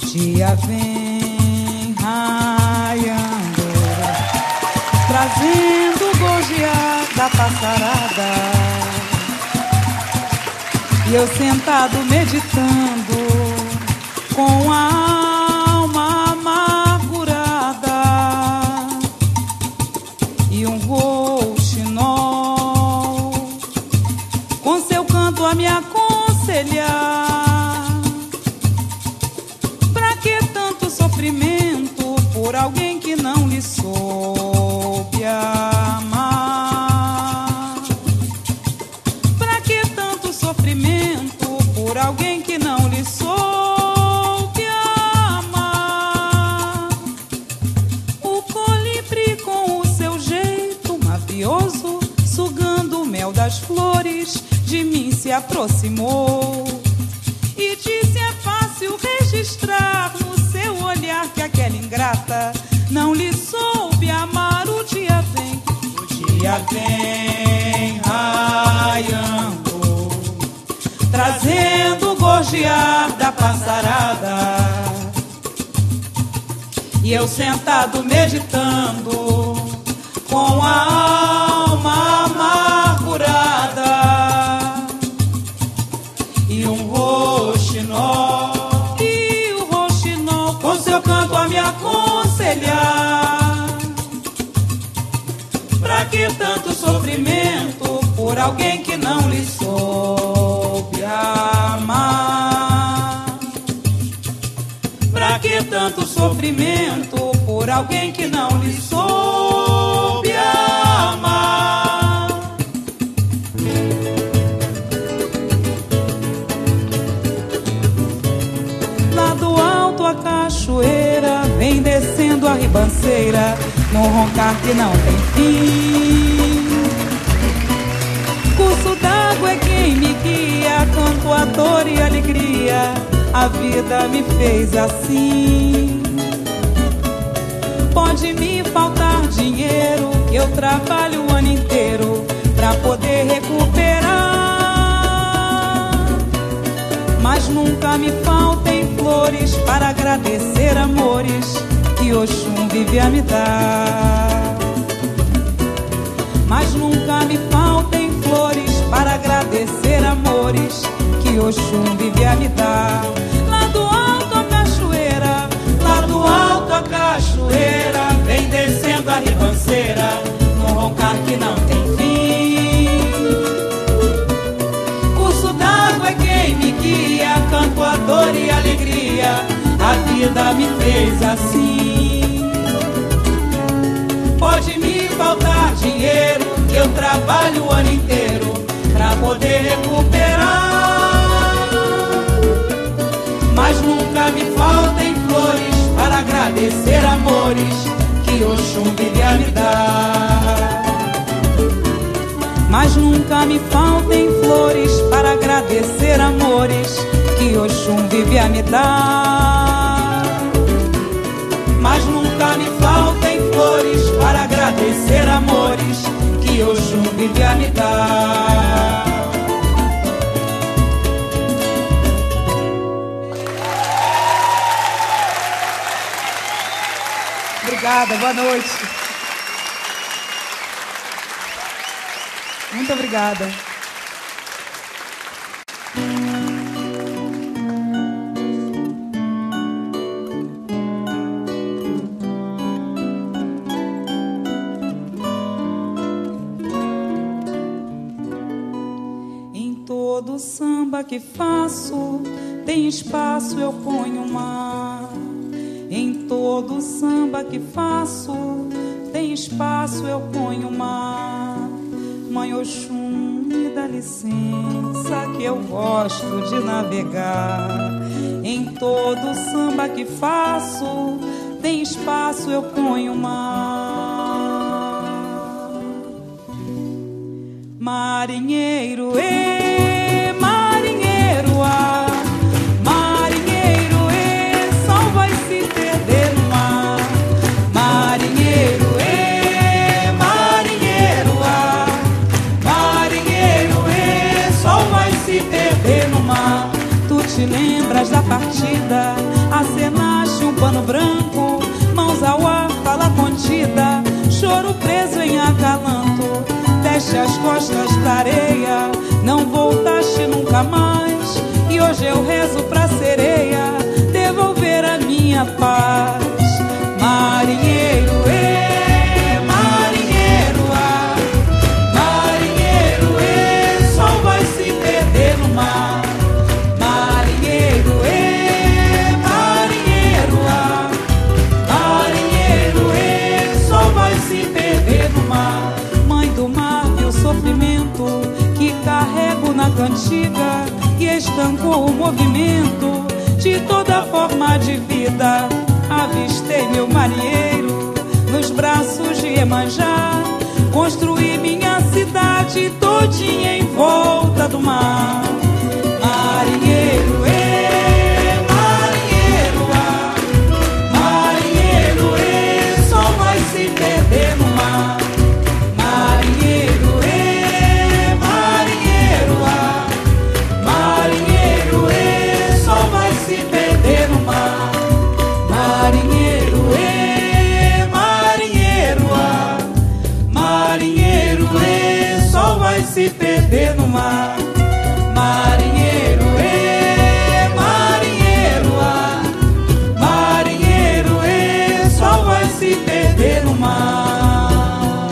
dia vem raiando, trazendo o gorjear da passarada. E eu sentado meditando, com a alma amargurada, e um rouxinol com seu canto a me aconselhar. Pra que tanto sofrimento por alguém que não lhe soube amar? Pra que tanto sofrimento por alguém que não lhe soube amar? O colibri com o seu jeito mavioso, sugando o mel das flores, de mim se aproximou e disse: é fácil registrar no seu olhar que aquela ingrata não lhe soube amar. O dia vem raiando, trazendo o gorjear da passarada. E eu sentado meditando, com a alma amargurada, e um rouxinol, com seu canto a me aconselhar. Pra que tanto sofrimento por alguém que não lhe soube amar? Pra que tanto sofrimento por alguém que não lhe soube amar? Lá do alto a cachoeira vem descendo a ribanceira, num roncar que não tem fim. Curso d'água é quem me guia, canto a dor e a alegria, a vida me fez assim. Pode me faltar dinheiro, que eu trabalho o ano inteiro pra poder recuperar, mas nunca me faltem flores para agradecer amores que Oxum vive a me dar. Mas nunca me faltem flores para agradecer amores que Oxum vive a me dar. Lá do alto a cachoeira, lá do alto a cachoeira, vem descendo a ribanceira, num roncar que não tem fim. Curso d'água é quem me guia, canto a dor e a alegria, a vida me fez assim. Pode me faltar dinheiro, que eu trabalho o ano inteiro pra poder recuperar, mas nunca me faltem flores para agradecer amores que Oxum vive a me dar. Mas nunca me faltem flores para agradecer amores que Oxum vive a me dar. Mas nunca me faltem flores para agradecer amores que Oxum vive a me dar. Obrigada, boa noite. Muito obrigada. Em todo samba que faço, tem espaço, eu ponho mar. Em todo samba que faço, tem espaço, eu ponho mar. Mãe Oxum, me dá licença que eu gosto de navegar. Em todo samba que faço, tem espaço, eu ponho mar. Marinheiro, marinheiro, marinheiro, sol vai se perder no mar. Marinheiro, marinheiro, marinheiro, sol vai se perder no mar. Tu te lembras da partida, a cena acalanto. Deste as costas pra areia, não voltaste nunca mais. E hoje eu rezo pra sereia devolver a minha paz. Marinheiro, marinheiro, marinheiro, sol vai se perder no mar. Marinheiro, marinheiro, marinheiro, sol vai se perder no mar. Mãe do mar, viu o sofrimento que carrego na cantiga, e estancou o movimento de toda forma de vida. Avistei meu marinheiro nos braços de Iemanjá, construí minha cidade todinha em volta do mar. Marinheiro, marinheiro, marinheiro, sol vai se perder no mar. Marinheiro, marinheiro, marinheiro, sol vai se perder no mar. Marinheiro, marinheiro, marinheiro, sol vai se perder no mar. Marinheiro, marinheiro, marinheiro, sol vai se perder no mar.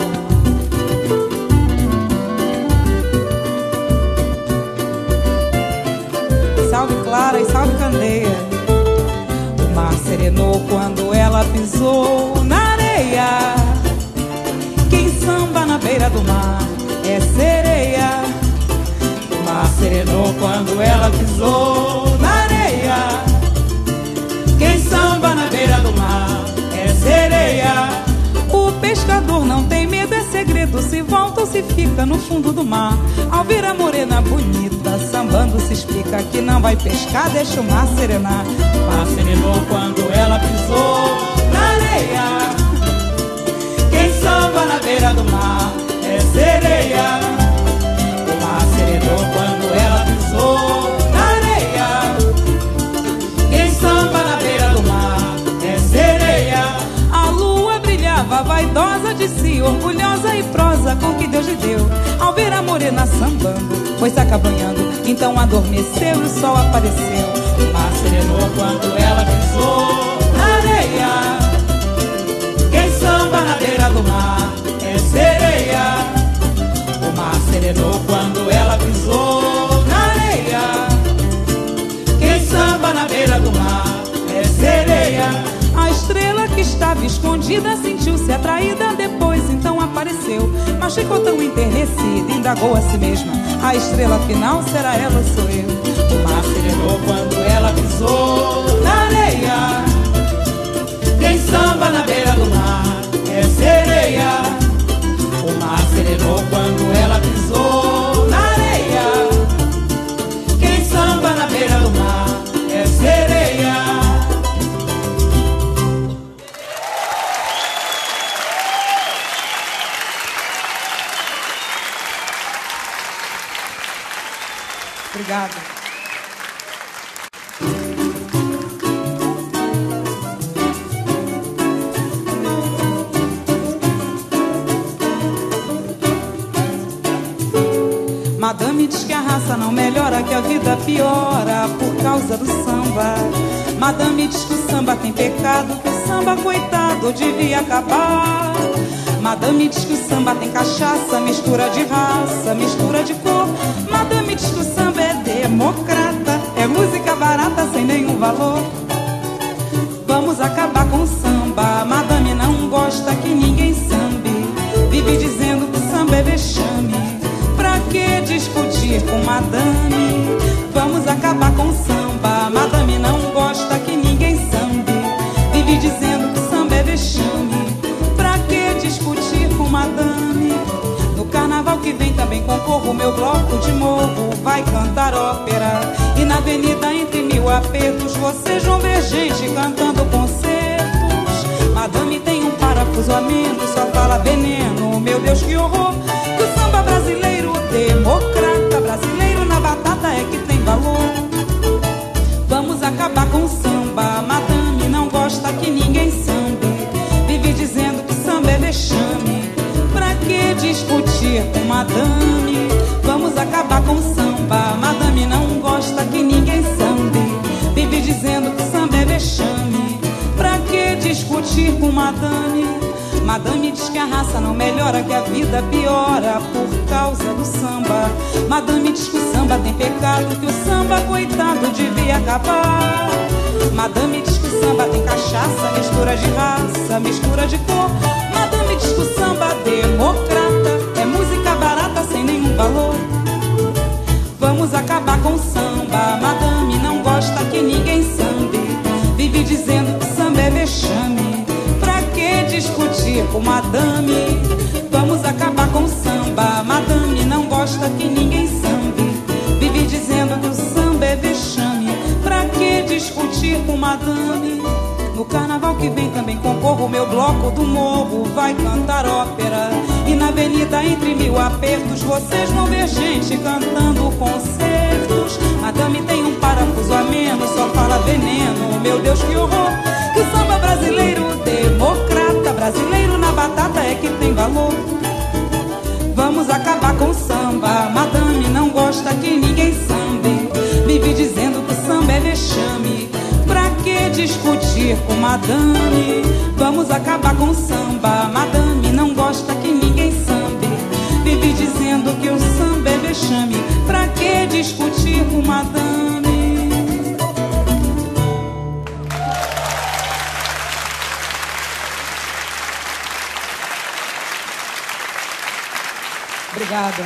Salve Clara e salve Candeia. O mar serenou quando ela pisou na areia. Quem samba na beira do mar é sereia. O mar serenou quando ela pisou na areia. Quem samba na beira do mar é sereia. O pescador não tem medo, é segredo. Se volta ou se fica no fundo do mar. Ao ver a morena bonita sambando, se explica que não vai pescar, deixa o mar serenar. O mar serenou quando ela pisou na areia. Quem samba na beira do mar é sereia. O mar serenou quando ela pisou na areia. Quem samba na beira do mar é sereia. A lua brilhava vaidosa de si, orgulhosa e prosa com o que Deus lhe deu. Ao ver a morena sambando, foi se acabanhando, então adormeceu e o sol apareceu. O mar serenou quando ela pisou na areia. Quem samba na beira do mar é sereia. O mar serenou quando ela pisou na areia. Quem samba na beira do mar é sereia. A estrela que estava escondida sentiu-se atraída, depois então apareceu, mas ficou tão enternecida, indagou a si mesma: a estrela final será ela ou sou eu? O mar serenou quando ela pisou na areia. Quem samba na beira do mar é sereia. O mar serenou quando ela pisou na areia. Quem samba na beira do mar é sereia. Obrigada. Madame diz que a raça não melhora, que a vida piora por causa do samba. Madame diz que o samba tem pecado, que o samba, coitado, devia acabar. Madame diz que o samba tem cachaça, mistura de raça, mistura de cor. Madame diz que o samba é democrata, é música barata sem nenhum valor. Vamos acabar com o samba, madame não gosta que ninguém sambe. Vive dizendo que o samba é vexame, pra que discutir com madame? Vamos acabar com o samba, madame não gosta que ninguém sambe. Vive dizendo que o samba é vexame, pra que discutir com madame? No carnaval que vem também concorro, meu bloco de morro vai cantar ópera. E na avenida entre mil apertos vocês vão ver gente cantando concertos. Madame tem um parafuso a menos, só fala veneno, meu Deus que horror. Que o samba brasileiro, democrata, brasileiro na batata é que tem valor. Vamos acabar com o samba, madame não gosta que ninguém sambe. Vive dizendo que samba é vexame, pra que discutir com madame. Vamos acabar com o samba. Madame não gosta que ninguém sambe. Vive dizendo que samba é vexame. Pra que discutir com madame? Madame diz que a raça não melhora, que a vida piora por causa do samba. Madame diz que o samba tem pecado, que o samba, coitado, devia acabar. Madame diz que o samba tem cachaça, mistura de raça, mistura de cor. Madame diz que o samba democrata é música barata sem nenhum valor. Vamos acabar com o samba. Madame não gosta que ninguém sambe. Vive dizendo que samba é vexame. Pra que discutir com madame? Vamos acabar com o samba. Madame não gosta que ninguém sambe. Vive dizendo que o samba é vexame. Pra que discutir com madame? No carnaval que vem também concorro. O meu bloco do morro vai cantar ópera. E na avenida entre mil apertos vocês vão ver gente cantando concertos. Madame tem um parafuso a menos, só fala veneno. Meu Deus, que horror! Que o samba brasileiro democrata, brasileiro na batata é que tem valor. Vamos acabar com o samba. Madame não gosta que ninguém sambe. Vive dizendo que o samba é vexame. Pra que discutir com madame? Vamos acabar com o samba. Madame não gosta que ninguém sambe. Vive dizendo que o samba é vexame. Pra que discutir com madame? Obrigada.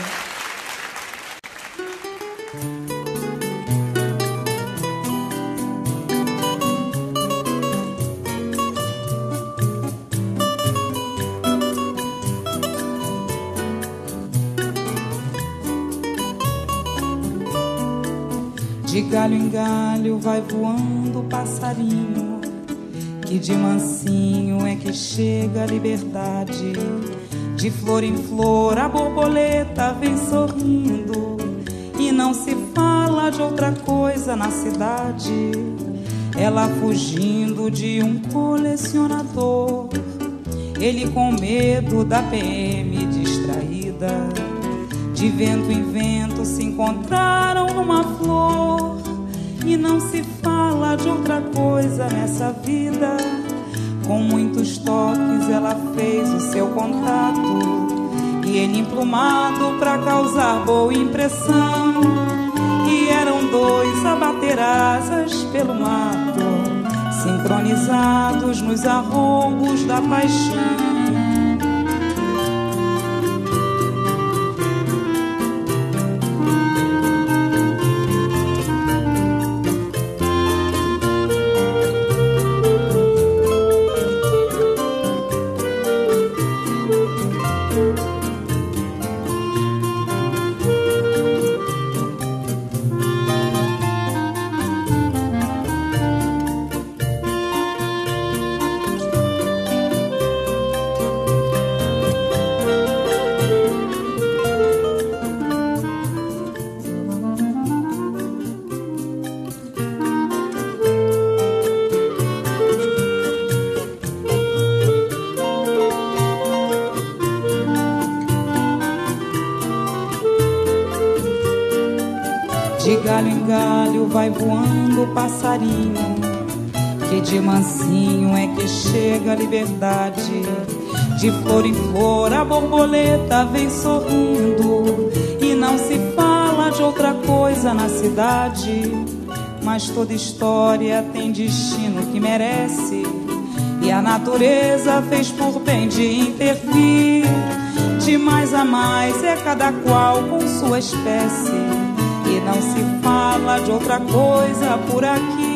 De galho em galho vai voando o passarinho, que de mansinho é que chega a liberdade. De flor em flor a borboleta vem sorrindo, e não se fala de outra coisa na cidade. Ela fugindo de um colecionador, ele com medo da PM distraída. De vento em vento se encontraram numa flor, e não se fala de outra coisa nessa vida. Com muitos toques ela fez o seu contato, e ele emplumado pra causar boa impressão. E eram dois a bater asas pelo mato, sincronizados nos arroubos da paixão. De galho em galho vai voando o passarinho, que de mansinho é que chega a liberdade. De flor em flor a borboleta vem sorrindo, e não se fala de outra coisa na cidade. Mas toda história tem destino que merece, e a natureza fez por bem de intervir. De mais a mais é cada qual com sua espécie, e não se fala de outra coisa por aqui.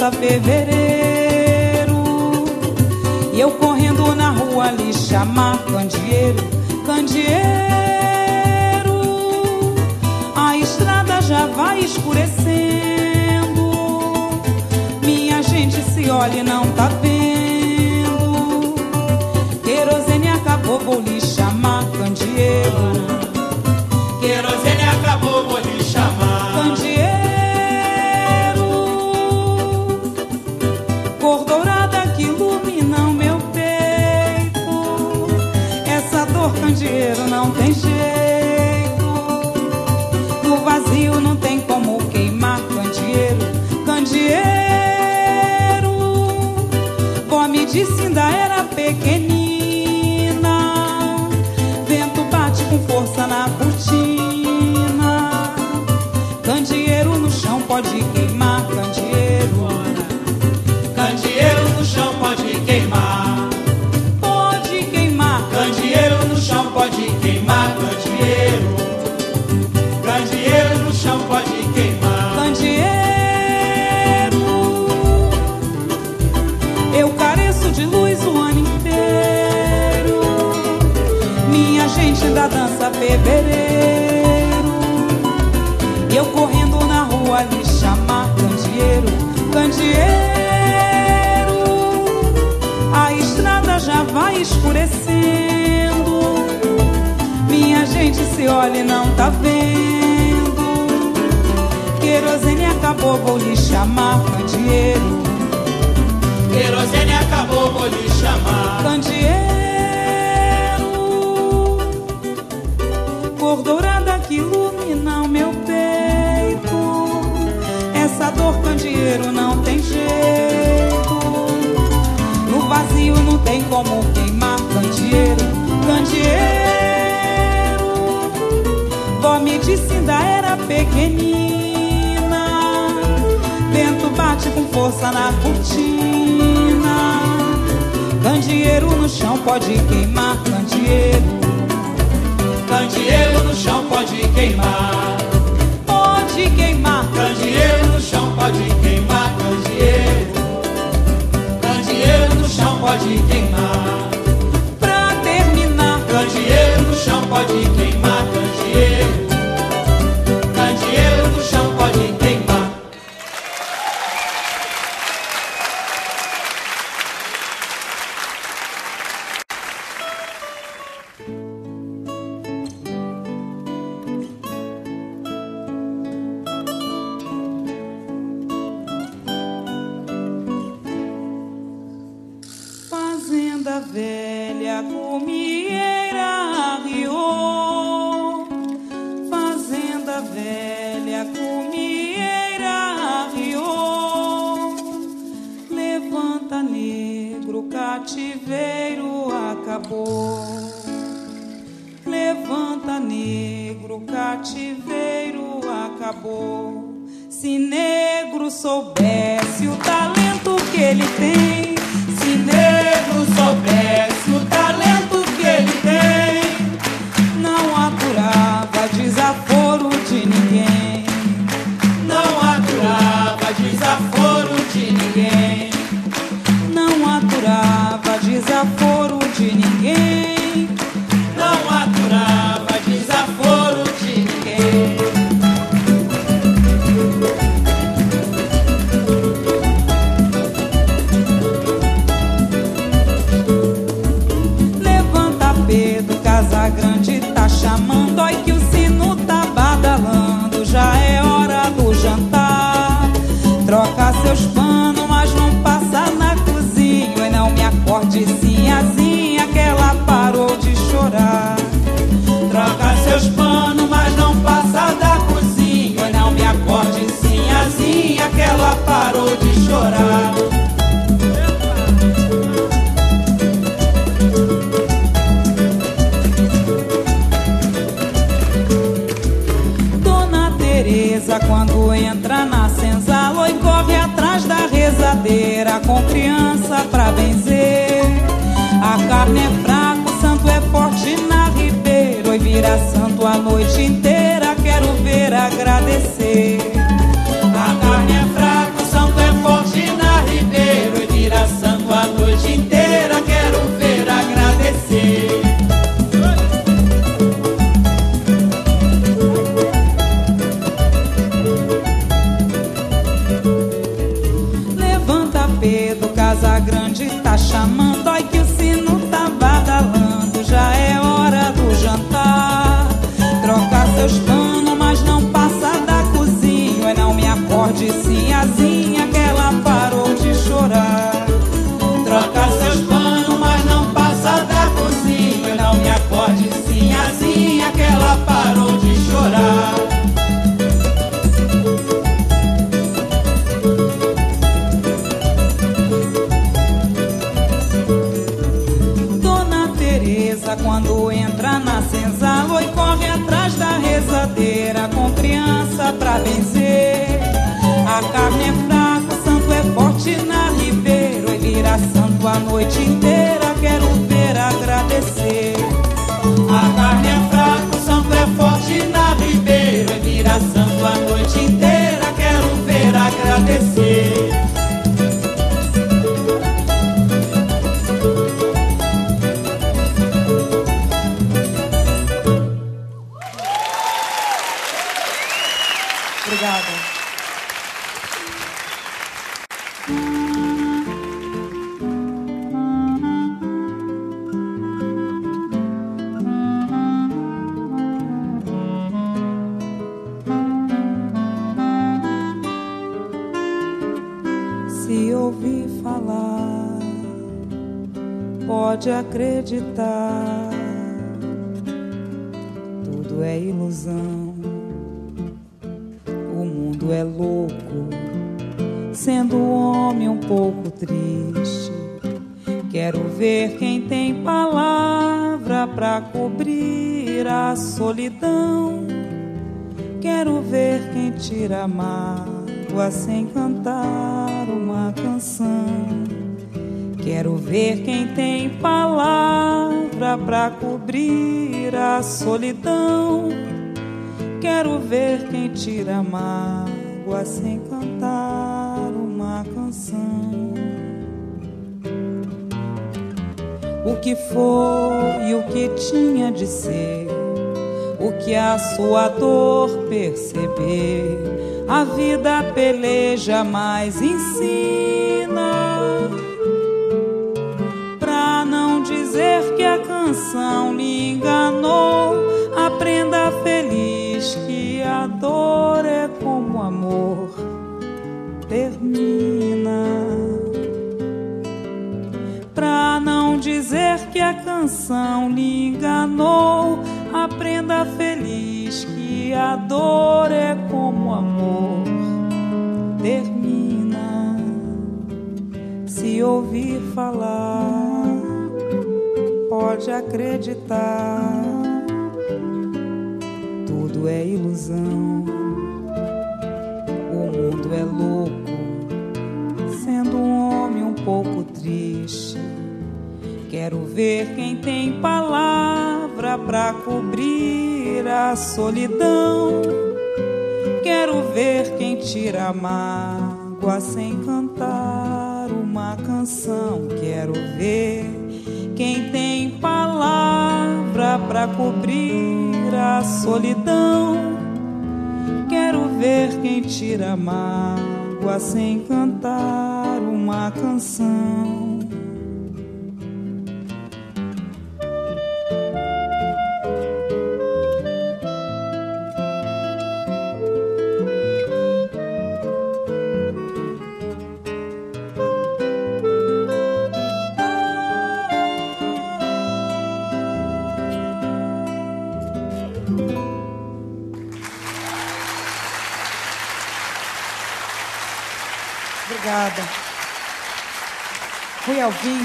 dança fevereiro. E eu correndo na rua lhe chamar candeeiro, candeeiro. A estrada já vai escurecendo, minha gente se olha e não tá vendo. Querosene acabou, vou lhe chamar candeeiro. Querosene acabou, vou lhe chamar candeeiro. Cor dourada que ilumina o meu peito, essa dor, candeeiro, não tem jeito. No vazio não tem como queimar, candeeiro, candeeiro. Vó me disse ainda era pequenina, vento bate com força na cortina. Candeeiro no chão pode queimar, candeeiro. Candeeiro no chão pode queimar, pode queimar. Candeeiro no chão pode queimar, candeeiro. Candeeiro no chão pode queimar, Candeeiro. Eu careço de luz o ano inteiro, minha gente da dança fevereiro. E eu correndo na rua lhe chamar candeeiro, candeeiro. A estrada já vai escurecendo, minha gente se olha e não tá vendo. Querosene acabou, vou lhe chamar candeeiro. Querosene acabou, vou lhe chamar Candeeiro. Cor dourada que ilumina o meu peito, essa dor, candeeiro, não tem jeito. No vazio não tem como queimar, candeeiro, candeeiro. Vó me disse ainda era pequenina, vento bate com força na cortina. Candeeiro no chão pode queimar, candeeiro. Candeeiro no chão pode queimar, pode queimar. Candeeiro no chão pode queimar, candeeiro. Candeeiro no chão pode queimar. Pra terminar, Candeeiro no chão pode queimar, candeeiro. Candeeiro no chão pode queimar. fazenda velha, comieira arriou. Fazenda velha, comieira arriou. Levanta, negro, cativeiro acabou. Levanta, negro, cativeiro acabou. Se negro soubesse o talento que ele tem, se negro soubesse o talento que ele tem, não aturava desaforo de ninguém. Não aturava desaforo de ninguém. Não aturava desaforo de ninguém. Não aturava desaforo de ninguém. Levanta, Pedro, Casagrande tá chamando. Oi que o sino tá badalando, já é hora do jantar. Troca seus panos, mas não passa na cozinha. E não me acorde, sinhazinha, que ela parou Pedro Casagrande tá chamando, ai que o sino tá badalando, já é hora do jantar. Troca seus panos, mas não passa da cozinha, não me acorde sinhazinha que ela parou de chorar. Troca seus panos, mas não passa da cozinha, não me acorde sinhazinha que ela parou de chorar. Quando entra na senzala e corre atrás da rezadeira com criança pra benzer. A carne é fraca, o santo é forte na ribeira, e vira santo a noite inteira, quero ver agradecer. A carne é fraca, o santo é forte na ribeira, e vira santo a noite inteira, quero ver agradecer. Se ouvir falar, pode acreditar, tudo é ilusão. O mundo é louco, sendo o homem um pouco triste. Quero ver quem tem palavra pra cobrir a solidão. Quero ver quem tira a mágoa sem cantar uma canção. Quero ver quem tem palavra pra cobrir a solidão. Quero ver quem tira a mágoa sem cantar uma canção. O que foi e o que tinha de ser, o que a sua dor perceber, a vida peleja, mas ensina. Pra não dizer que a canção lhe enganou, aprenda feliz que a dor é como o amor termina. Pra não dizer que a canção lhe enganou, aprenda feliz que a dor é como o amor termina. Se ouvir falar, pode acreditar, tudo é ilusão. O mundo é louco, sendo um homem um pouco triste. Quero ver quem tem palavra pra cobrir a solidão. Quero ver quem tira a mágoa sem cantar uma canção. Quero ver quem tem palavra pra cobrir a solidão. Quero ver quem tira a mágoa sem cantar uma canção. Obrigada. Rui Alvim.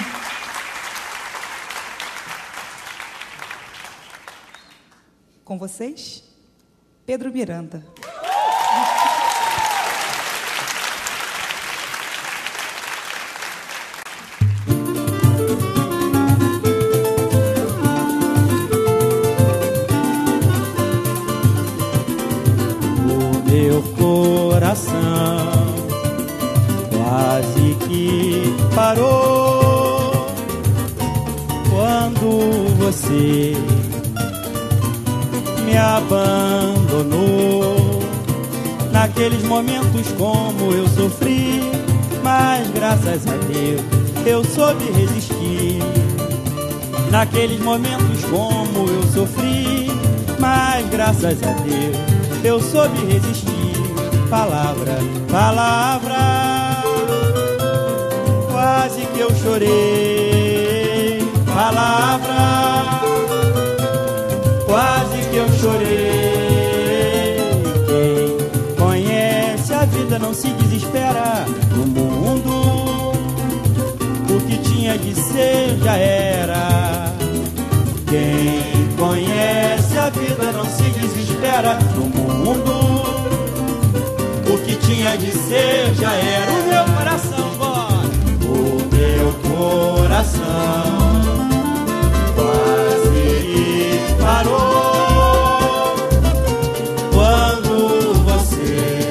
Com vocês, Pedro Miranda. O meu coração quase que parou quando você me abandonou. Naqueles momentos como eu sofri, mas graças a Deus eu soube resistir. Naqueles momentos como eu sofri, mas graças a Deus eu soube resistir. Palavra, palavra, quase que eu chorei. Palavra, quase que eu chorei. Quem conhece a vida não se desespera. No mundo, o que tinha de ser já era. Quem conhece a vida não se desespera. No mundo, o que tinha de ser já era. O meu coração, bora! O meu coração quase parou quando você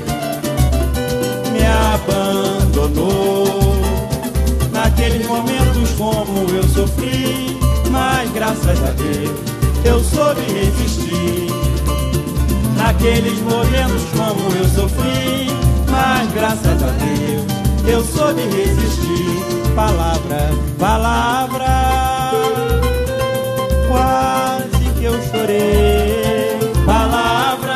me abandonou. Naqueles momentos como eu sofri, mas graças a Deus eu soube resistir. Naqueles momentos como eu sofri, mas graças a Deus eu soube resistir. Palavra, palavra, quase que eu chorei. Palavra,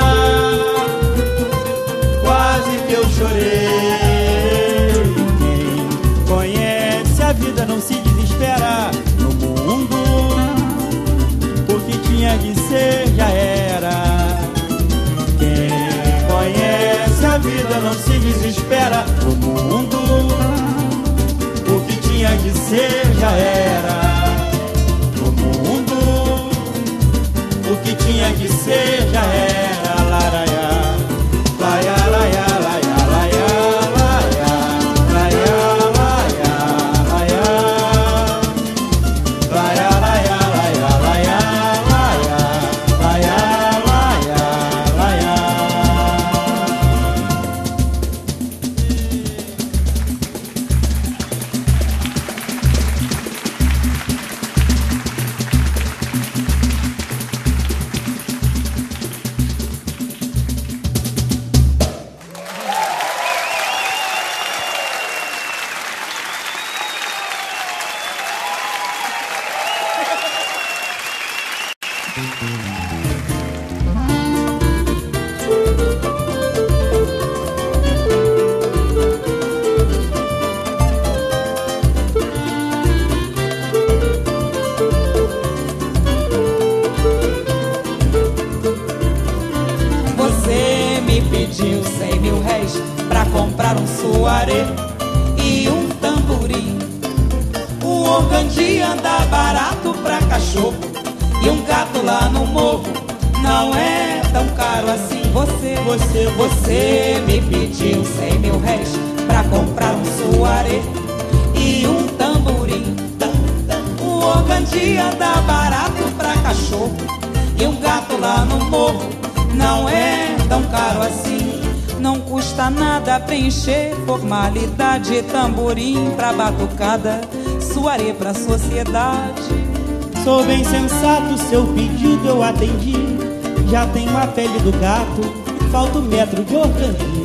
quase que eu chorei. Quem conhece a vida não se desespera. No mundo, o que tinha de ser já era. Quem conhece a vida não se desespera. No mundo, o que tinha de ser já era. No mundo, o que tinha de ser já era. Laraiá, laia, laia, laia, laia, laia, laia, laia, laia, laia, laia, laia, laia, laia, laia, laia. Você me pediu 100 mil réis pra comprar um soaré e um tamborim. Um organdi anda barato pra cachorro e um gato lá no morro não é tão caro assim. Você me pediu 100 mil réis pra comprar um soaré e um tamborim. Um organdi anda barato pra cachorro e um gato lá no morro não é tão caro assim. Não custa nada preencher formalidade, tamborim pra batucada, soaré pra sociedade. Sou bem sensato, seu pedido eu atendi. Já tenho a pele do gato, falta um metro de organdi.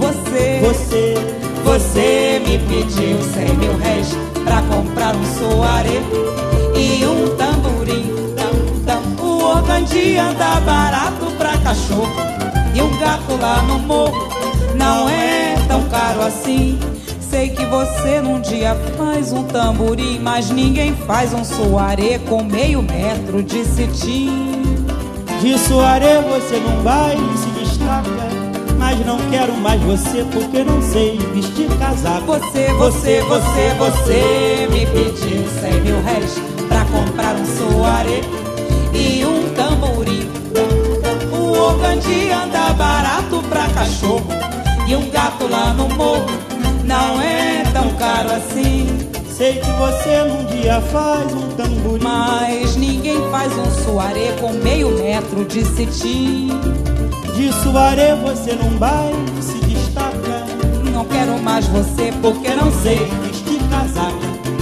Você me pediu 100 mil réis pra comprar um soaré e um tamborim. O organdi anda barato pra cachorro e um gato lá no morro não é tão caro assim. Sei que você num dia faz um tamborim, mas ninguém faz um soaré com meio metro de cetim. De soaré você num baile se destaca, mas não quero mais você porque não sei vestir casaco. Você me pediu 100 mil réis pra comprar um soaré e um tamborim. O organdi anda barato pra cachorro e um gato lá no morro não é tão caro assim. Sei que você num dia faz um tamborim, mas ninguém faz um soaré com meio metro de cetim. De soaré você num baile se destaca, não quero mais você porque não sei vestir casaco.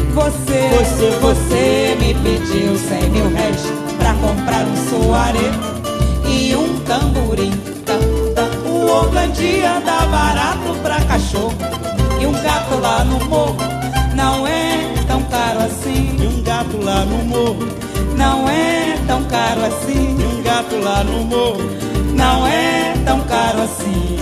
Você me pediu 100 mil réis pra comprar um soaré e um tamborim. O organdi anda barato pra cachorro E um gato lá no morro não é tão caro assim. E um gato lá no morro não é tão caro assim. E um gato lá no morro não é tão caro assim.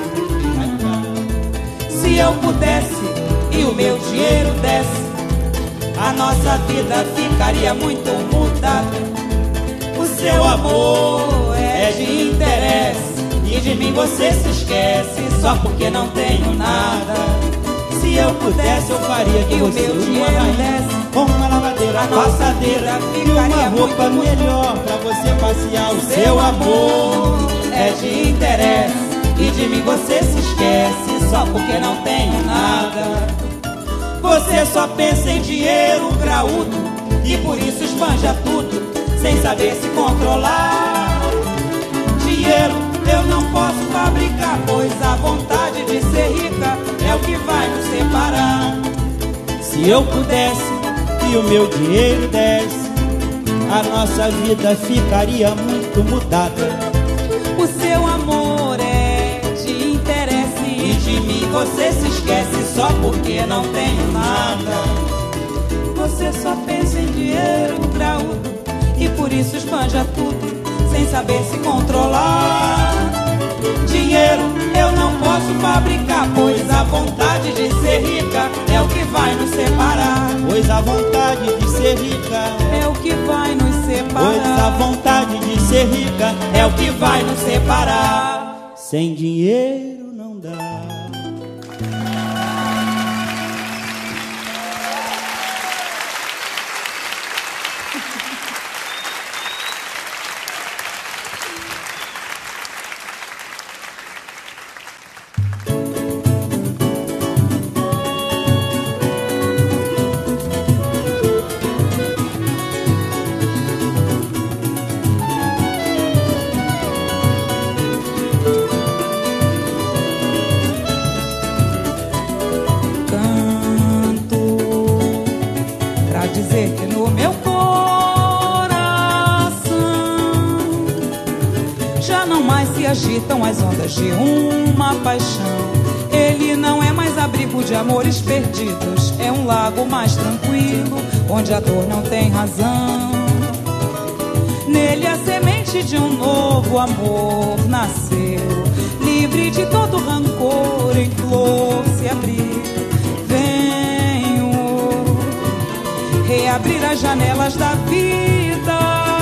Se eu pudesse e o meu dinheiro desse, a nossa vida ficaria muito mudada. O seu amor é de interesse e de mim você se esquece só porque não tenho nada. Se eu pudesse, eu faria de você uma rainha, com uma lavadeira, passadeira e uma roupa melhor pra você passear. O seu amor é de interesse e de mim você se esquece só porque não tenho nada. Você só pensa em dinheiro graúdo e por isso espanja tudo sem saber se controlar. Dinheiro eu não posso fabricar, pois a vontade de ser rica é o que vai nos separar. Se eu pudesse e o meu dinheiro desse, a nossa vida ficaria muito mudada. O seu amor é de interesse e de mim você se esquece só porque não tenho nada. Você só pensa em dinheiro graúdo e por isso espanja tudo sem saber se controlar. Dinheiro eu não posso fabricar, pois a vontade de ser rica é o que vai nos separar. Pois a vontade de ser rica é o que vai nos separar. Pois a vontade de ser rica é o que vai nos separar. Sem dinheiro não dá. Dizer que no meu coração já não mais se agitam as ondas de uma paixão. Ele não é mais abrigo de amores perdidos, é um lago mais tranquilo, onde a dor não tem razão. Nele a semente de um novo amor nasceu, livre de todo rancor, em flor se abriu. Reabrir as janelas da vida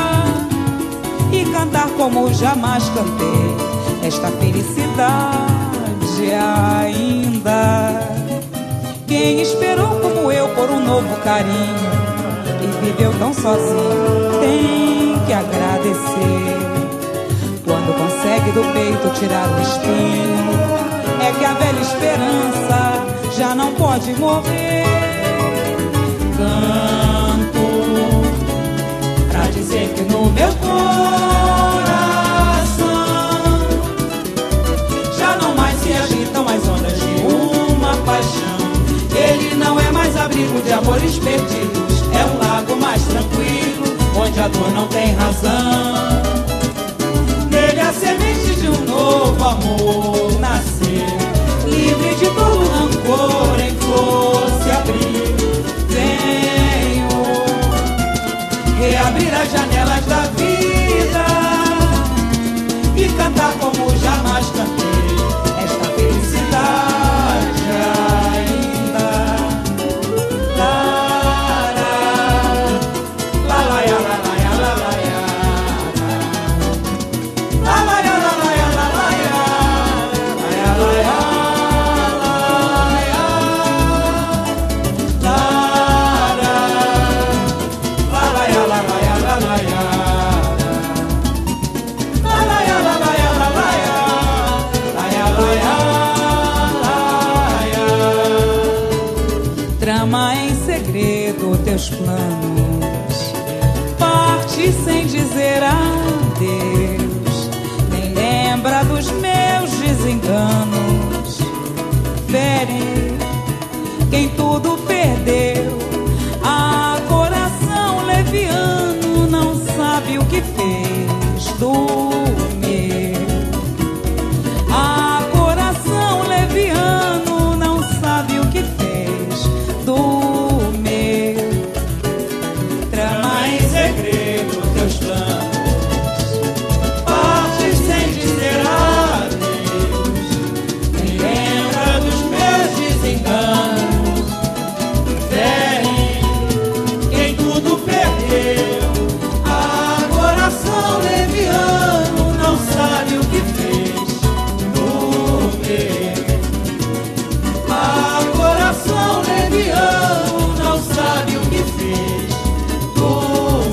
e cantar como jamais cantei esta felicidade ainda. Quem esperou como eu por um novo carinho e viveu tão sozinho tem que agradecer. Quando consegue do peito tirar o espinho, é que a velha esperança já não pode morrer. Canto pra dizer que no meu coração já não mais se agitam as ondas de uma paixão. Ele não é mais abrigo de amores perdidos, é um lago mais tranquilo, onde a dor não tem razão. Nele a semente de um novo amor nasceu, livre de todo rancor, em flor se abriu. Reabrir as janelas da vida e cantar como jamais cantei esta felicidade ainda. Trama em segredo teus planos, parte sem dizer adeus, nem lembra dos meus desenganos. Fere quem tudo perdeu, a coração leviano não sabe o que fez do meu. A coração leviano não sabe do meu. Trama em segredo teus planos, parte sem dizer adeus. Nem lembra dos meus desenganos. Vem quem tudo perdeu. A coração leviano não sabe o que fez do meu. A coração leviano não sabe o que fez do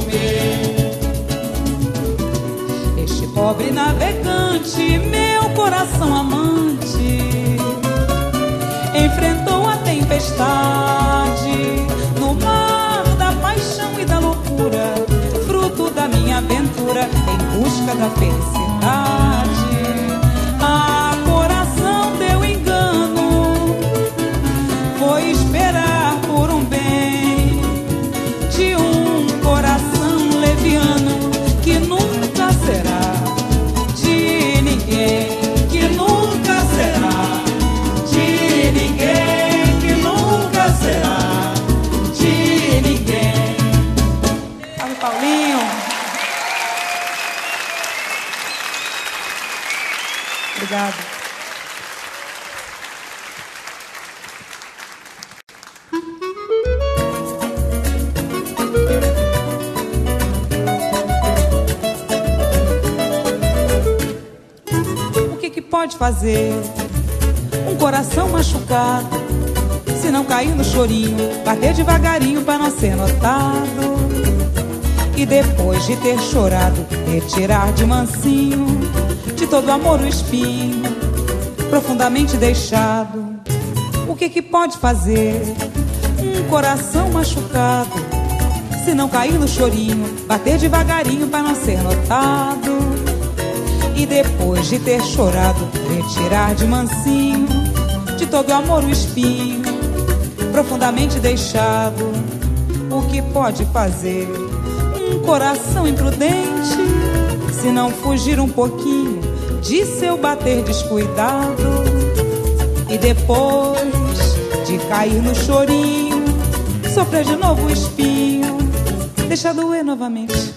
meu. Este pobre navegante, meu coração amante, enfrentou a tempestade no mar da paixão e da loucura, fruto da minha aventura em busca da felicidade. Ah, coração deu engano, foi esperar por um bem de um coração leviano que nunca será de ninguém, que nunca será de ninguém, que nunca será de ninguém. Salve, Paulinho. Obrigado. O que pode fazer um coração machucado se não cair no chorinho, bater devagarinho pra não ser notado, e depois de ter chorado retirar de mansinho de todo amor o espinho profundamente deixado? O que pode fazer um coração machucado se não cair no chorinho, bater devagarinho pra não ser notado, e depois de ter chorado retirar de mansinho de todo amor o espinho profundamente deixado? O que pode fazer um coração imprudente se não fugir um pouquinho de seu bater descuidado, e depois de cair no chorinho sofrer de novo o espinho, deixa doer novamente?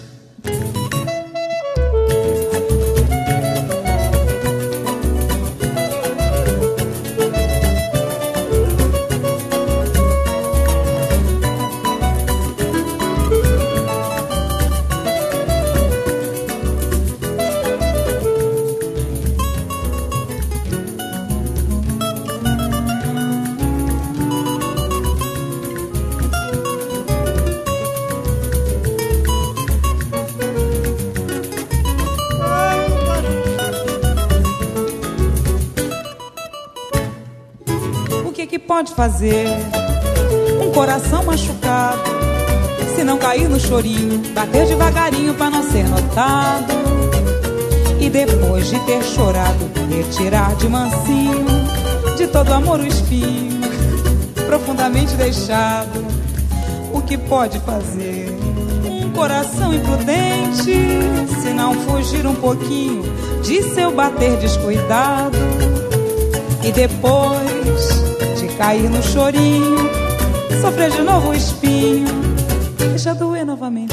O que pode fazer um coração machucado se não cair no chorinho, bater devagarinho pra não ser notado, e depois de ter chorado retirar de mansinho de todo amor o espinho profundamente deixado? O que pode fazer um coração imprudente se não fugir um pouquinho de seu bater descuidado, e depois de cair no chorinho sofrer de novo o espinho, deixa doer novamente?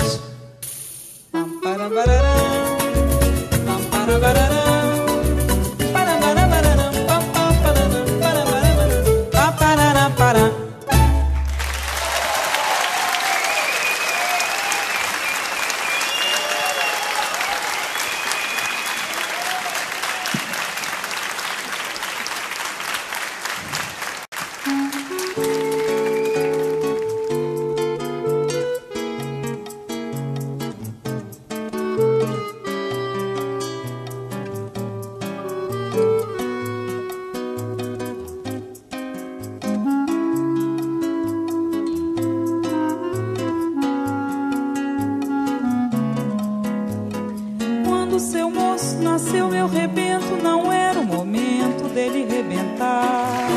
Quando seu moço nasceu, meu rebento, não era o momento dele rebentar.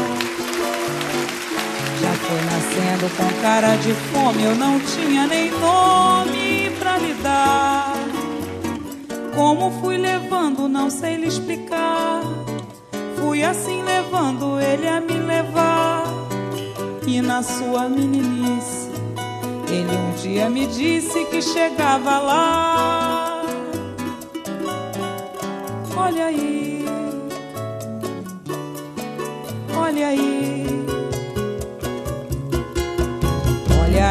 Já foi nascendo com cara de fome, eu não tinha nem nome pra lhe dar. Como fui levando, não sei lhe explicar. Fui assim levando ele a me levar. E na sua meninice, ele um dia me disse que chegava lá. Olha aí, olha aí, olha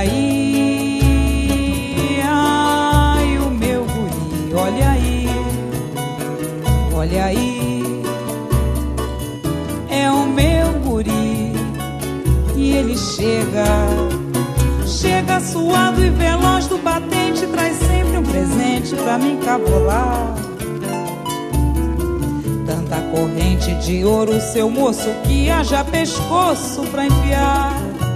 aí, ai, o meu guri, olha aí, olha aí, é o meu guri. E ele chega suado e veloz do batente, traz sempre um presente pra me encabolar. Tanta corrente de ouro, seu moço, que haja pescoço pra enfiar.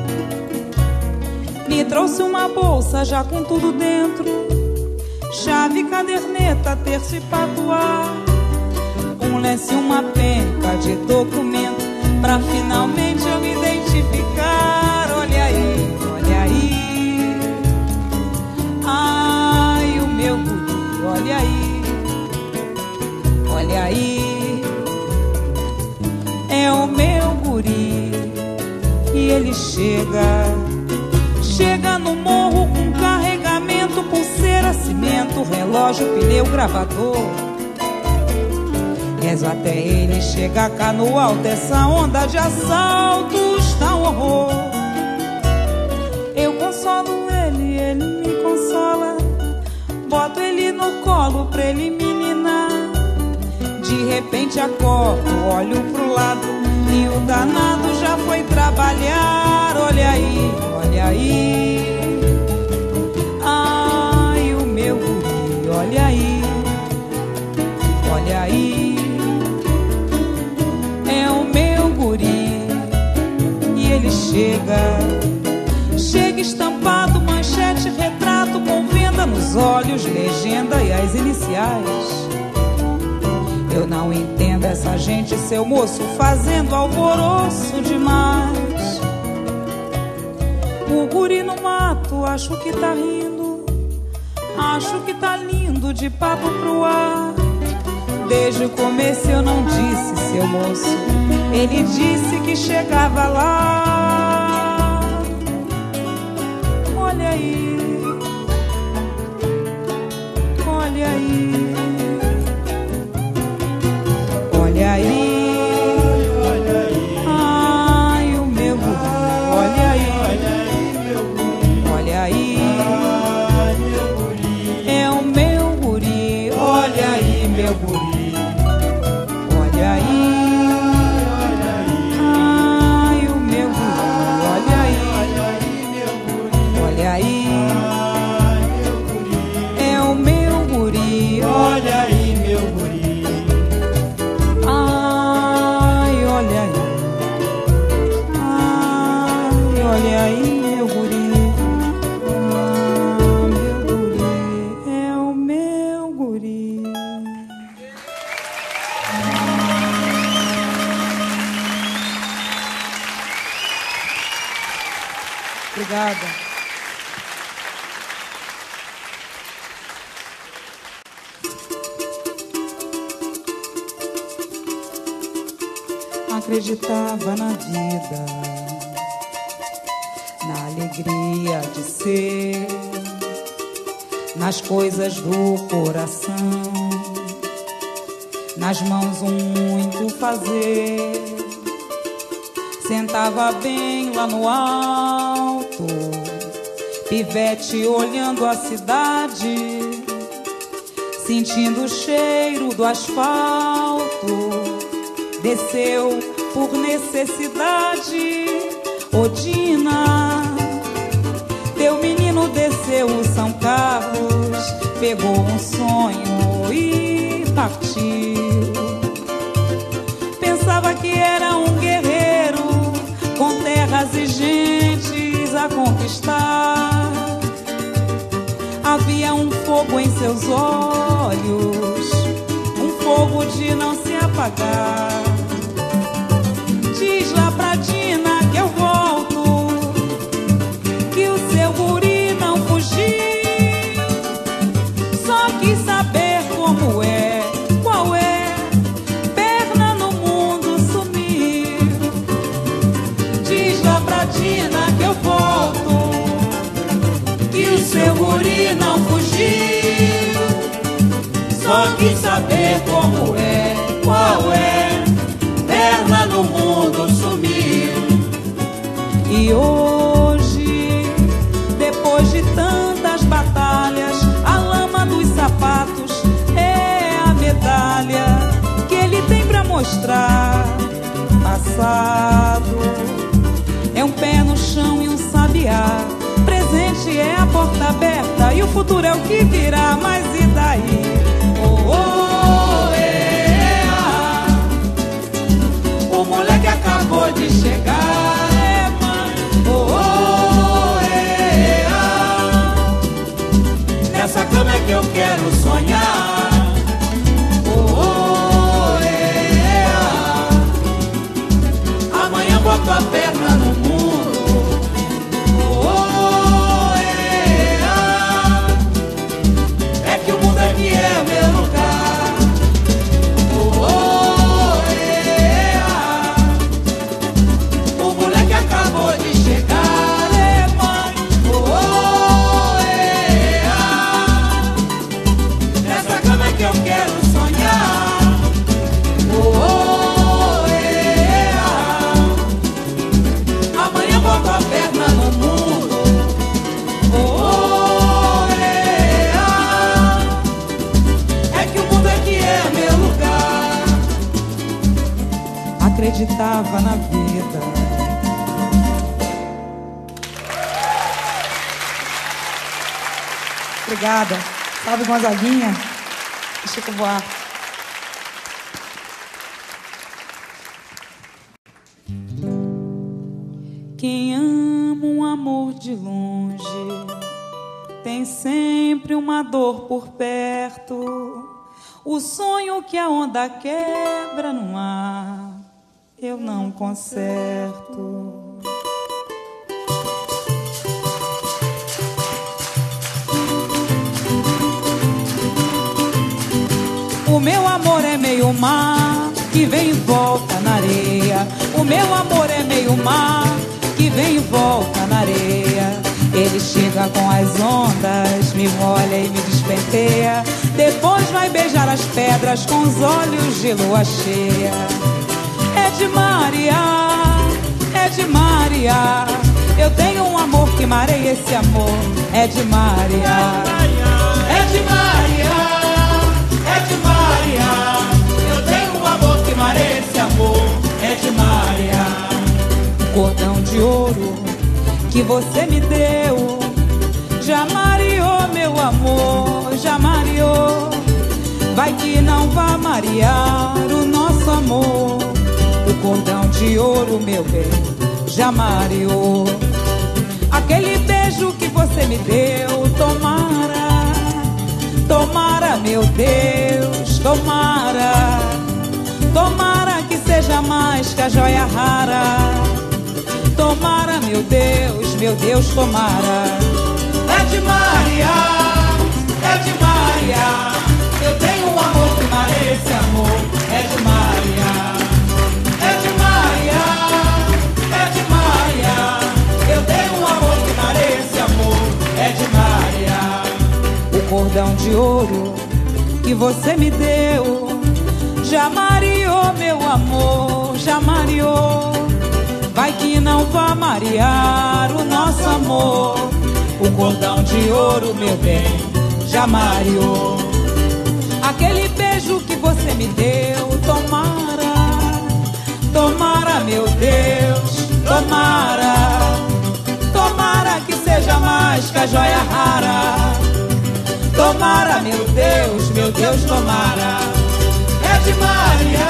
Me trouxe uma bolsa já com tudo dentro, chave, caderneta, terço e patuá, um lenço e uma penca de documento pra finalmente eu me identificar. Olha aí, olha aí, ai, o meu guri, olha aí, olha aí, é o meu guri. E ele chega no morro com carregamento, pulseira, cimento, relógio, pneu, gravador. Rezo até ele chegar cá no alto, essa onda de assaltos tá um horror. Eu consolo ele, ele me consola, boto ele no colo pra ele me ninar. De repente acordo, olho pro lado e o danado já foi trabalhar. Olha aí, olha aí, ai, o meu guri, olha aí, olha aí, é o meu guri. E ele chega estampado, manchete, retrato, com venda nos olhos, legenda e as iniciais. Eu não entendo essa gente, seu moço, fazendo alvoroço demais. O guri no mato, acho que tá rindo, acho que tá lindo, de papo pro ar. Desde o começo eu não disse, seu moço, ele disse que chegava lá. Olha aí, olha aí, olha aí, ai, o meu guri, olha aí, olha aí, é o meu guri, olha aí, meu guri, olha aí, ai, o meu guri, olha aí, olha aí, é o meu guri, olha aí, meu guri. Olha aí, meu guri, ah, meu guri, é o meu guri. Obrigada. Acreditava na vida, na alegria de ser, nas coisas do coração, nas mãos um muito fazer. Sentava bem lá no alto, pivete olhando a cidade, sentindo o cheiro do asfalto. Desceu por necessidade, Odina, teu menino desceu o São Carlos, pegou um sonho e partiu. Pensava que era um guerreiro, com terras e gentes a conquistar. Havia um fogo em seus olhos, um fogo de não se apagar. Diz lá pra Dina que eu volto, que o seu guri não fugiu. Só quis saber como é, qual é, perna no mundo sumiu. Diz lá pra Dina Só quis saber como é, qual é, perna no mundo sumiu. E hoje, depois de tantas batalhas, a lama dos sapatos é a medalha que ele tem pra mostrar. Passado é um pé no chão e um sabiá. Presente é a porta aberta e o futuro é o que virá. Mas e daí? Oh, oh, é, ah. O moleque acabou de chegar. É, mãe. Oh, oh, é, ah. Nessa cama é que eu quero sonhar. Oh, oh, é, ah. Amanhã boto a perna no mundo. Oh, oh, é, ah. É que o mundo aqui é meu lugar. Oh, oh, é, ah. O moleque acabou de chegar. É, mãe. Oh, oh, é, ah. Nessa cama é que eu quero sonhar. Oh, oh, é, ah. Amanhã boto a perna no mundo. Oh, oh, é, ah. É que o mundo aqui é meu lugar. Acreditava na vida. Obrigada. Salve Gonzaguinha e Chico Buarque. Quem ama um amor de longe tem sempre uma dor por perto. O sonho que a onda quebra no mar, eu não conserto. O meu amor é meio mar que vem e volta na areia. O meu amor é meio mar que vem e volta na areia. Ele chega com as ondas, me molha e me despenteia. Depois vai beijar as pedras com os olhos de lua cheia. É de Maria, é de Maria. Eu tenho um amor que mareia esse amor. É de Maria, É de Maria, é de Maria. Eu tenho um amor que mareia esse amor. É de Maria. cordão de ouro que você me deu já mareou meu amor, já mareou. Vai que não vai marear o nosso amor. O cordão de ouro, meu bem, já mareou. Aquele beijo que você me deu, tomara, tomara, meu Deus, tomara, tomara que seja mais que a joia rara. Tomara, meu Deus, tomara. É de Maria, é de Maria. Eu tenho um amor que mareia esse amor. É de Maria, é de Maria, é de Maria. Eu tenho um amor que mareia esse amor. É de Maria. O cordão de ouro que você me deu já mareou meu amor, já mareou. Vai que não vai marear o nosso amor. O cordão de ouro, meu bem, já mareou. Aquele beijo que você me deu, tomara, tomara, meu Deus, tomara, tomara que seja mais que a joia rara. Tomara, meu Deus, tomara. É de Maria,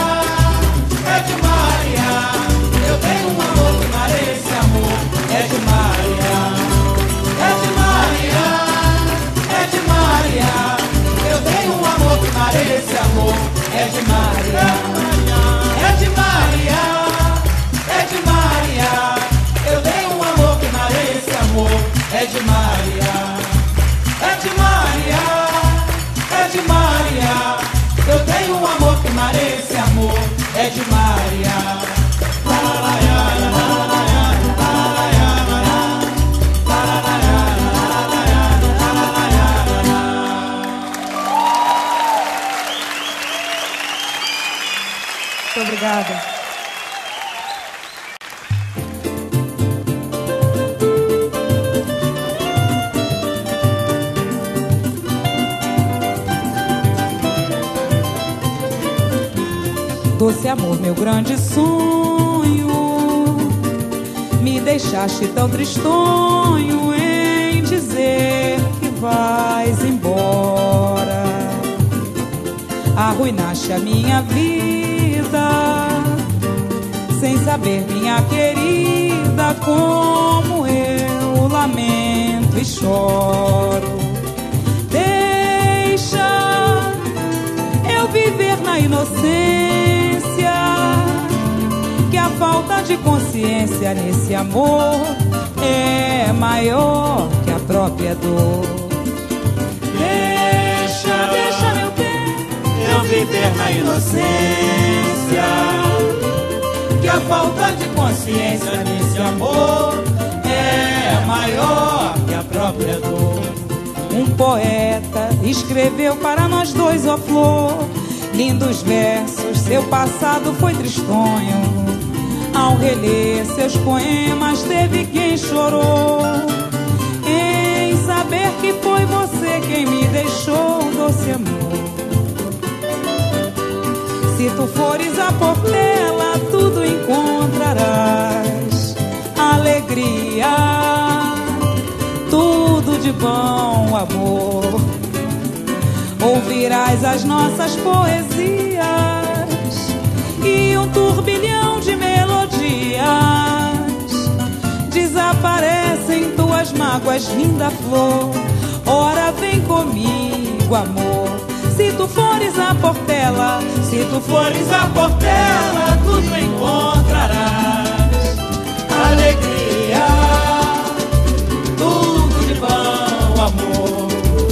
é de Maria. Eu tenho um amor que mareia esse amor. É de Maria, é de Maria, é de Maria. Eu tenho um amor que mareia esse amor. É de Maria, é de Maria, é de Maria. Eu tenho um amor que mareia esse amor. É de Maria, é de Maria, é de Maria. Eu tenho um amor que mareia esse amor. É de Maria. Obrigada. Doce amor, meu grande sonho, me deixaste tão tristonho em dizer que vais embora. Arruinaste a minha vida, sem saber, minha querida, como eu lamento e choro. Deixa eu viver na inocência, que a falta de consciência nesse amor é maior que a própria dor. Deixa meu bem, eu viver na inocência, que a falta de consciência nesse amor é maior que a própria dor. Um poeta escreveu para nós dois, ó flor, lindos versos, seu passado foi tristonho. Ao reler seus poemas teve quem chorou, em saber que foi você quem me deixou, doce amor. Se tu fores a Portela, tudo encontrarás, alegria, tudo de bom, amor. Ouvirás as nossas poesias e um turbilhão de melodias. Desaparecem tuas mágoas, linda flor. Ora vem comigo, amor. Se tu fores a Portela, se tu fores a Portela, tudo encontrarás, alegria, tudo de bom, amor.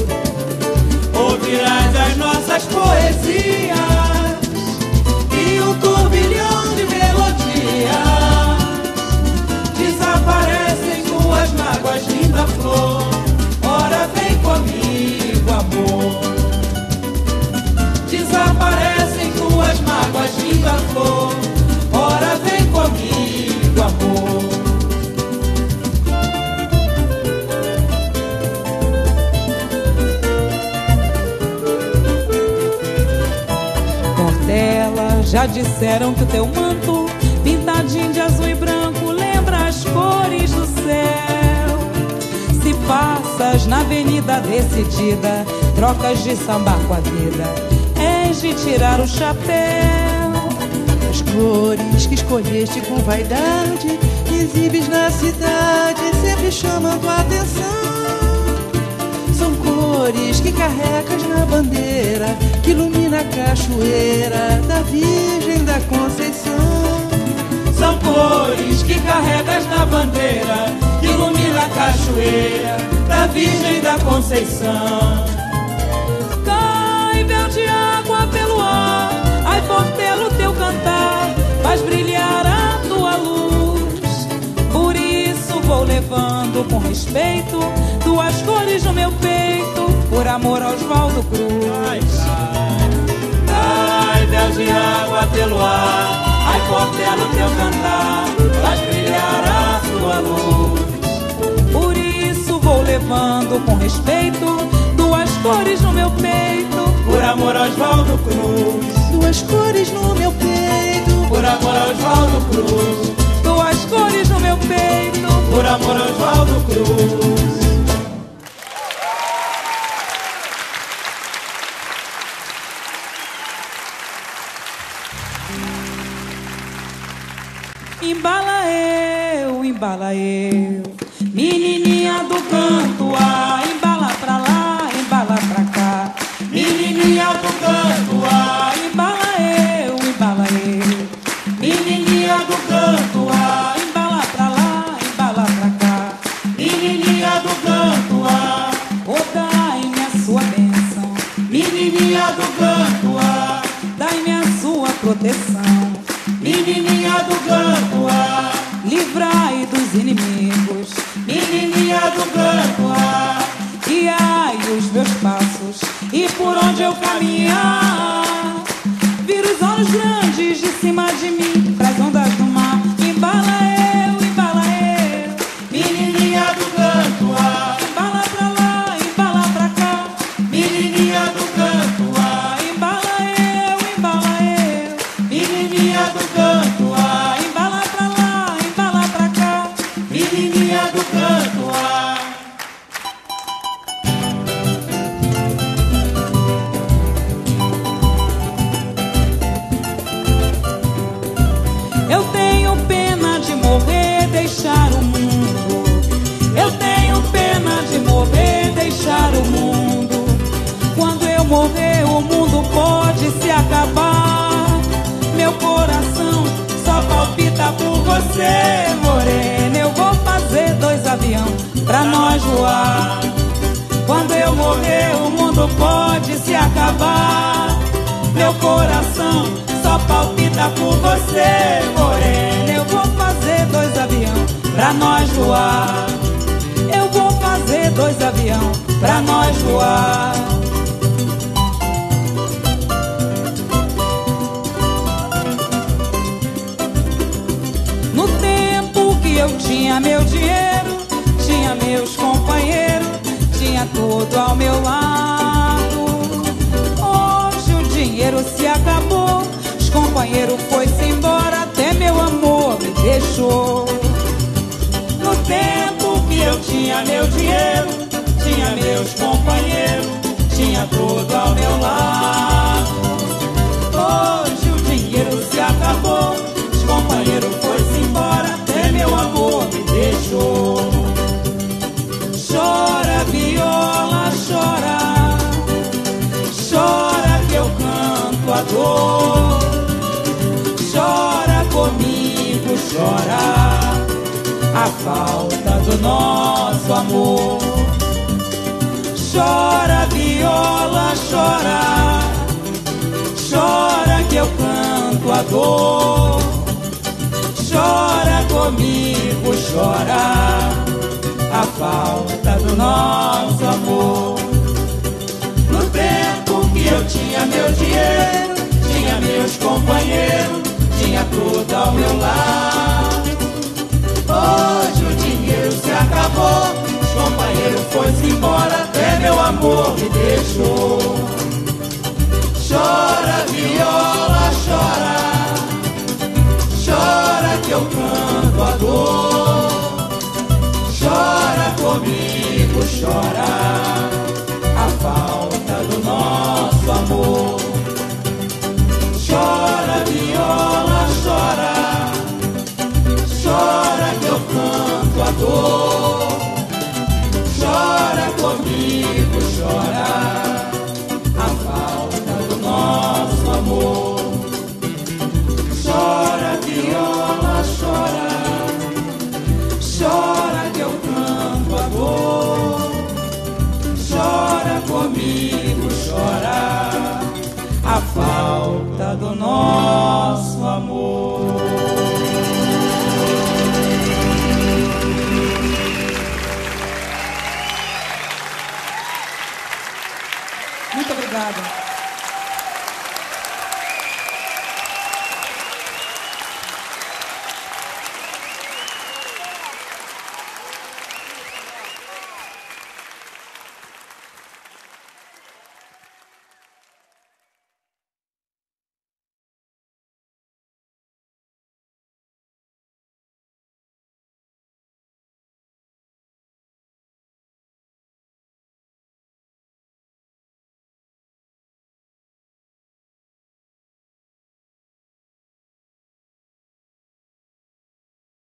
Ouvirás as nossas poesias e um turbilhão de melodias. Desaparecem tuas mágoas, linda flor. Ora vem comigo, amor. Desaparecem tuas mágoas, linda flor. Ora vem comigo, amor. Portela, já disseram que o teu manto, pintadinho de azul e branco, lembra as cores do céu. Se passas na avenida decidida, trocas de sambar com a vida, és de tirar o chapéu. As cores que escolheste com vaidade, exibes na cidade, sempre chamando a atenção. São cores que carregas na bandeira, que ilumina a cachoeira da Virgem da Conceição. São cores que carregas na bandeira, que ilumina a cachoeira da Virgem da Conceição. Cai véu de água pelo ar, ai Portela, o teu cantar faz brilhar a tua luz. Por isso vou levando com respeito tuas cores no meu peito, por amor a Oswaldo Cruz. Cai véu de água pelo ar, ai Portela, o teu cantar faz brilhar a tua luz. Por isso vou levando com respeito duas cores no meu peito, por amor a Oswaldo Cruz. Duas cores no meu peito, por amor a Oswaldo Cruz. Duas cores no meu peito, por amor a Oswaldo Cruz. Embala eu, menininha do canto, ah, embala pra lá, embala pra cá. Menininha do canto, ah, embala eu, menininha do canto, ah, embala pra lá, embala pra cá. Menininha do canto, ah, oh, dai-me a sua bênção. Menininha do canto, ah, dai-me a sua proteção. Menininha do canto, ah, livrai dos inimigos. Menininha do canto, ah, guiai os meus passos, e por onde eu caminhar, vira os olhos grandes de cima de mim pras ondas do mar. Embala eu, menininha do canto A. embala pra lá, embala pra cá. Menininha do canto A. Embala eu, Menininha do canto A. embala pra lá, embala pra cá. Menininha do canto A. Eu tenho pena de morrer, deixar o mundo. Eu tenho pena de morrer, deixar o mundo. Quando eu morrer, o mundo pode se acabar. Meu coração só palpita por você, morena. Eu vou fazer 2 aviões pra nós voar. Quando eu morrer, o mundo pode se acabar. Meu coração só palpita por você, morena. Eu vou fazer 2 aviões pra nós voar. Eu vou fazer 2 aviões pra nós voar. No tempo que eu tinha meu dinheiro, tinha meus companheiros, tinha tudo ao meu lado. Hoje o dinheiro se acabou, os companheiros foi-se embora, até meu amor me deixou. No tempo que eu tinha meu dinheiro, tinha meus companheiros, tinha tudo ao meu lado. Hoje o dinheiro se acabou, os companheiros foi-se embora, até meu amor me deixou. Chora, viola, chora, chora que eu canto a dor. Chora comigo, chora a falta do nosso amor. Chora, viola, chora, chora que eu canto a dor. Chora comigo, chora a falta do nosso amor. No tempo que eu tinha meu dinheiro, tinha meus companheiros, tinha tudo ao meu lado. Hoje o dinheiro se acabou, os companheiros foi-se embora, até meu amor me deixou. Chora, viola, chora, chora que eu canto a dor. Chora comigo, chora a falta do nosso amor. Chora, viola, chora, chora que eu canto a dor. Chora comigo, chora a falta do nosso amor. Chora, viola, chora, chora que eu canto a dor. Chora comigo, chora a falta do nosso amor. Muito obrigada.